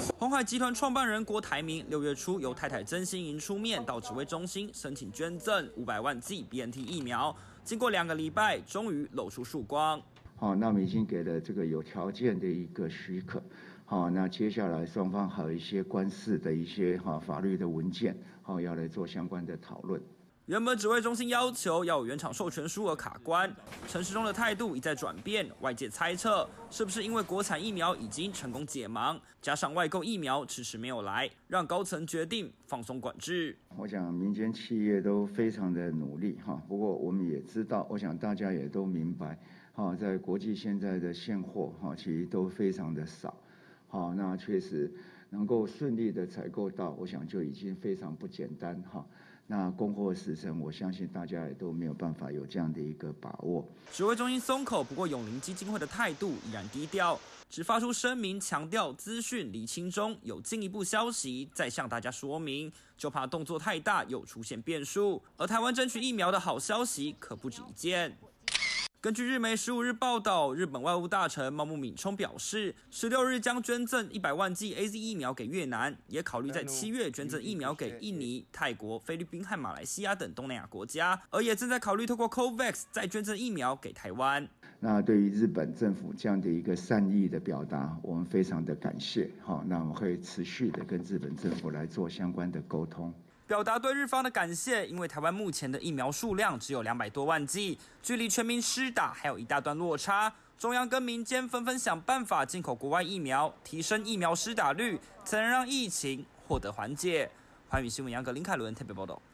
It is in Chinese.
鸿海集团创办人郭台铭6月初由太太曾心莹出面到指挥中心申请捐赠500万剂 BNT 疫苗，经过2个礼拜，终于露出曙光。 好，那我们已经给了这个有条件的一个许可。好，那接下来双方还有一些官司的一些法律的文件，好要来做相关的讨论。 原本指挥中心要求要有原厂授权书而卡关，陈时中的态度一再转变，外界猜测是不是因为国产疫苗已经成功解盲，加上外购疫苗迟迟没有来，让高层决定放松管制。 我想民间企业都非常的努力哈，不过我们也知道，我想大家也都明白，哈，在国际现在的现货哈其实都非常的少，好，那确实能够顺利的采购到，我想就已经非常不简单哈。那供货时程，我相信大家也都没有办法有这样的一个把握。 指挥中心松口，不过永龄基金会的态度依然低调，只发出声明强调资讯厘清中，有进一步消息再向大家说明，就怕动作太大又出现变数。而台湾争取疫苗的好消息可不止一件。根据日媒15日报道，日本外务大臣茂木敏充表示，16日将捐赠100万剂 AZ 疫苗给越南，也考虑在7月捐赠疫苗给印尼、泰国、菲律宾和马来西亚等东南亚国家，而也正在考虑透过 COVAX 再捐赠疫苗给台湾。 那对于日本政府这样的一个善意的表达，我们非常的感谢。好，那我们会持续的跟日本政府来做相关的沟通。 表达对日方的感谢，因为台湾目前的疫苗数量只有200多万剂，距离全民施打还有一大段落差。中央跟民间纷纷想办法进口国外疫苗，提升疫苗施打率，才能让疫情获得缓解。寰宇新闻杨格林凯伦特别报道。